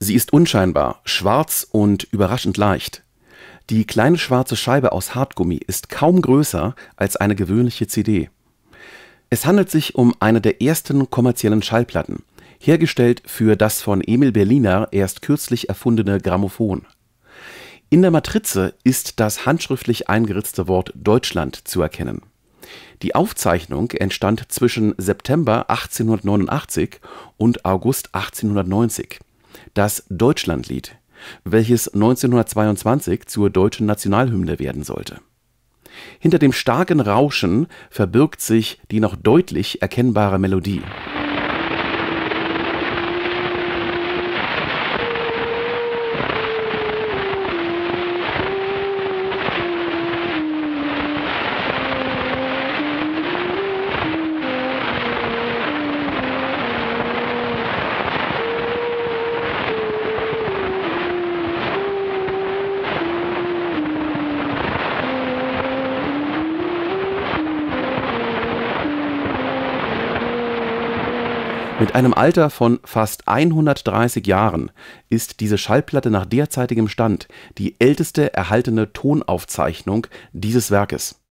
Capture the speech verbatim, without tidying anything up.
Sie ist unscheinbar, schwarz und überraschend leicht. Die kleine schwarze Scheibe aus Hartgummi ist kaum größer als eine gewöhnliche C D. Es handelt sich um eine der ersten kommerziellen Schallplatten, hergestellt für das von Emil Berliner erst kürzlich erfundene Grammophon. In der Matrize ist das handschriftlich eingeritzte Wort Deutschland zu erkennen. Die Aufzeichnung entstand zwischen September achtzehnhundertneunundachtzig und August achtzehnhundertneunzig. Das Deutschlandlied, welches neunzehnhundertzweiundzwanzig zur deutschen Nationalhymne werden sollte. Hinter dem starken Rauschen verbirgt sich die noch deutlich erkennbare Melodie. Mit einem Alter von fast hundertdreißig Jahren ist diese Schallplatte nach derzeitigem Stand die älteste erhaltene Tonaufzeichnung dieses Werkes